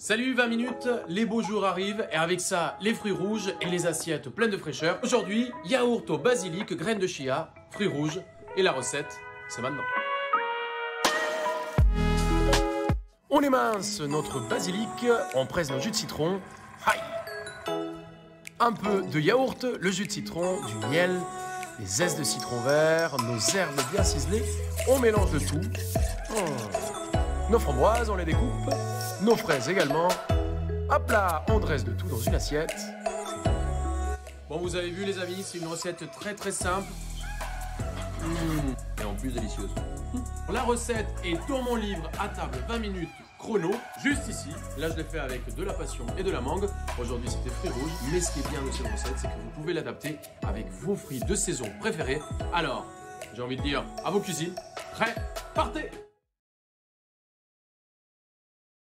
Salut 20 minutes, les beaux jours arrivent et avec ça, les fruits rouges et les assiettes pleines de fraîcheur. Aujourd'hui, yaourt au basilic, graines de chia, fruits rouges et la recette, c'est maintenant. On émince notre basilic, on presse nos jus de citron, aïe. Un peu de yaourt, le jus de citron, du miel, les zestes de citron vert, nos herbes bien ciselées, on mélange le tout. Nos framboises, on les découpe, nos fraises également. Hop là, on dresse le tout dans une assiette. Bon, vous avez vu les amis, c'est une recette très simple. Et en plus délicieuse. La recette est dans mon livre à table 20 minutes chrono, juste ici. Là, je l'ai fait avec de la passion et de la mangue. Aujourd'hui, c'était fruits rouges. Mais ce qui est bien de cette recette, c'est que vous pouvez l'adapter avec vos fruits de saison préférés. Alors, j'ai envie de dire à vos cuisines, prêts, partez!